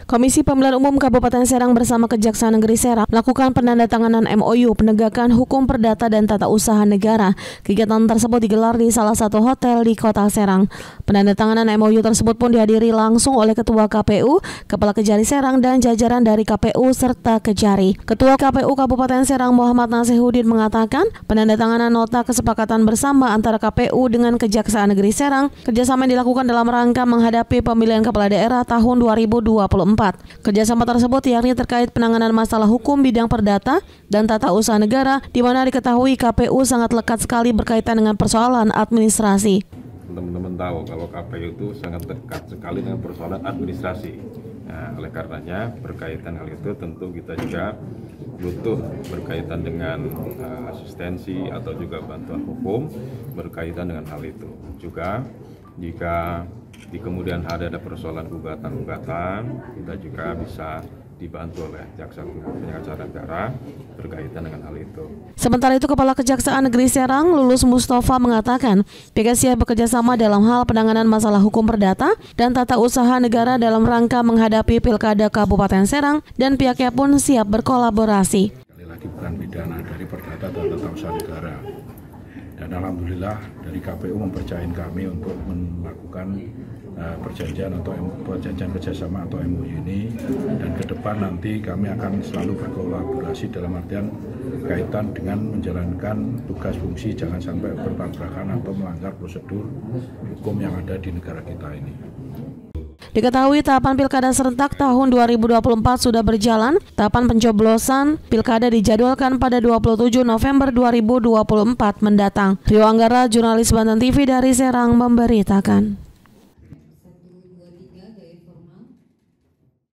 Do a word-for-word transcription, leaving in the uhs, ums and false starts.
Komisi Pemilihan Umum Kabupaten Serang bersama Kejaksaan Negeri Serang melakukan penandatanganan M O U penegakan hukum perdata dan tata usaha negara. Kegiatan tersebut digelar di salah satu hotel di Kota Serang. Penandatanganan M O U tersebut pun dihadiri langsung oleh Ketua K P U, Kepala Kejari Serang dan jajaran dari K P U serta Kejari. Ketua K P U Kabupaten Serang Muhammad Nasihuddin mengatakan penandatanganan nota kesepakatan bersama antara K P U dengan Kejaksaan Negeri Serang kerjasama yang dilakukan dalam rangka menghadapi pemilihan kepala daerah tahun dua ribu dua puluh empat. Kerjasama tersebut yakni terkait penanganan masalah hukum bidang perdata dan tata usaha negara, di mana diketahui K P U sangat lekat sekali berkaitan dengan persoalan administrasi. Teman-teman tahu kalau K P U itu sangat dekat sekali dengan persoalan administrasi. Nah, oleh karenanya berkaitan hal itu tentu kita juga butuh berkaitan dengan uh, asistensi atau juga bantuan hukum berkaitan dengan hal itu. Juga jika di kemudian hari ada persoalan gugatan-gugatan, kita juga bisa dibantu oleh Jaksa Pengacara Negara berkaitan dengan hal itu. Sementara itu, Kepala Kejaksaan Negeri Serang Lulus Mustafa mengatakan pihak siap bekerjasama dalam hal penanganan masalah hukum perdata dan tata usaha negara dalam rangka menghadapi Pilkada Kabupaten Serang, dan pihaknya pun siap berkolaborasi. Sekali lagi bukan pidana dari perdata dan tata usaha negara. Dan alhamdulillah dari K P U mempercayain kami untuk melakukan uh, perjanjian atau perjanjian kerjasama atau M O U ini, dan ke depan nanti kami akan selalu berkolaborasi dalam artian kaitan dengan menjalankan tugas fungsi, jangan sampai bertabrakan atau melanggar prosedur hukum yang ada di negara kita ini. Diketahui tahapan Pilkada serentak tahun dua ribu dua puluh empat sudah berjalan. Tahapan pencoblosan Pilkada dijadwalkan pada dua puluh tujuh November dua ribu dua puluh empat mendatang. Rio Anggara, jurnalis Banten T V dari Serang memberitakan.